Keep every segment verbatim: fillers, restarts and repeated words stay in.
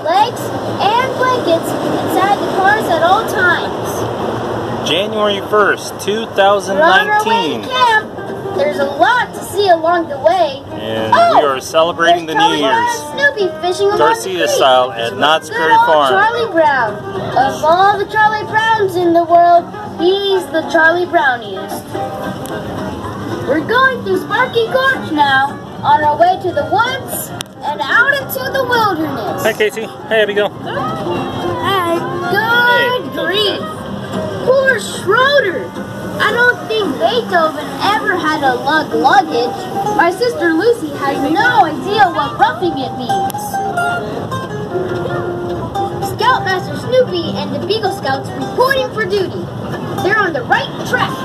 legs, and blankets inside the cars at all times. January first, two thousand nineteen. We're on our way to camp. There's a lot to see along the way. And oh, we are celebrating the New Year's. Snoopy fishing along Garcia the creek. style at Knott's Good Berry old Farm. Charlie Brown. Of all the Charlie Browns in the world, he's the Charlie Browniest. We're going through Sparky Gorge now, on our way to the woods and out into the wilderness. Hi, Casey. Hey, Abigail. Hi. Good Hey. grief. Poor Schroeder. I don't think Beethoven ever had a lug luggage. My sister Lucy has no idea what roughing it means. Scoutmaster Snoopy and the Beagle Scouts reporting for duty. They're on the right track.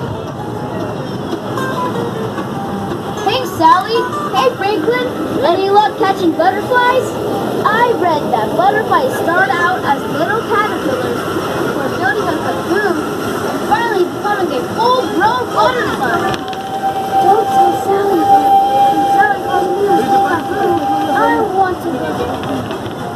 Hey Sally, hey Franklin, any luck catching butterflies? I read that butterflies start out as little caterpillars before building a cocoon and finally becoming a full-grown butterfly. Don't tell Sally that. Sally calls me a cocoon. I want to build a cocoon.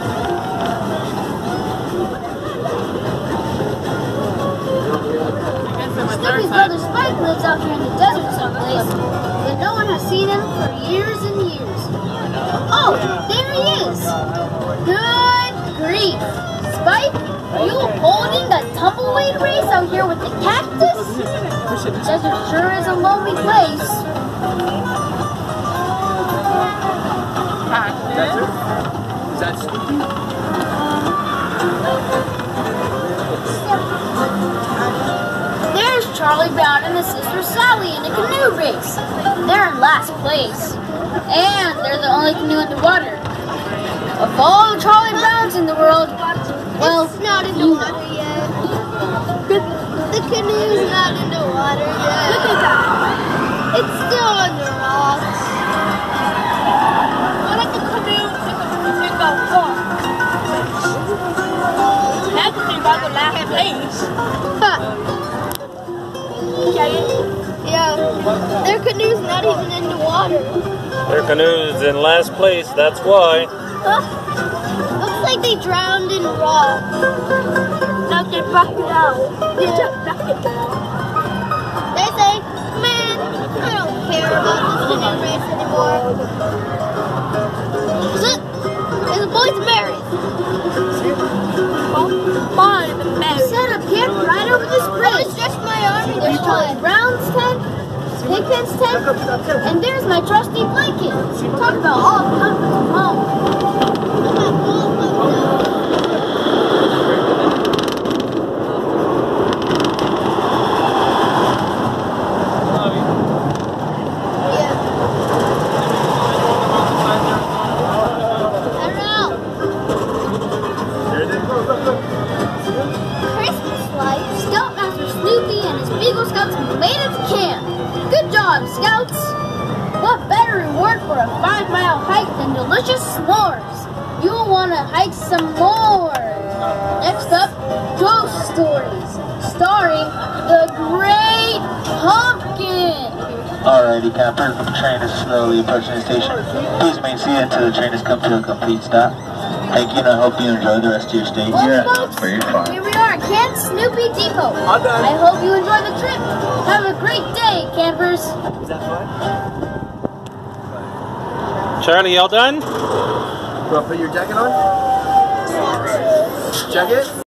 Snoopy's brother Spike lives out here in the desert someplace, but no one has seen him for years and years. Oh, there he is! Good grief! Spike, are you holding a tumbleweed race out here with the cactus? The desert sure is a lonely place. Is that Snoopy? There's Charlie Brown and his sister Sally in a canoe race. They're in last place. And they're the only canoe in the water. Of all the Charlie Browns in the world, well, it's not in the water yet. The canoe's not in the water yet. Look at that. It's still on the rocks. I like the canoe to go far. Actually, by the last place. Yeah, their canoe's not even in the water. Their canoe's in last place, that's why. Huh? Looks like they drowned in rock. Now they back it out. They just back it out. They say, man, I don't care about this canoe race anymore. Look, there's a boy's married. Oh, fine, I'm married. Set up camp right over this Oh, bridge. it's just my army. There's Charlie Brown's tent, Pigpen's tent, and there's my trusty blanket. Talk about all the comforts of home. Eagle Scouts made it to camp. Good job, Scouts. What better reward for a five-mile hike than delicious s'mores? You'll want to hike some more. Next up, Ghost Stories, starring the Great Pumpkin. Alrighty, campers, the train is slowly approaching the station. Please remain seated until the train has come to a complete stop. Thank you, and I hope you enjoy the rest of your stay well, here folks, at Berry Farm. Here we are at Camp Snoopy Depot. I hope you enjoy the trip. Have a great day, campers. Is that fun? Charlie, all done? You want to put your jacket on? Jacket?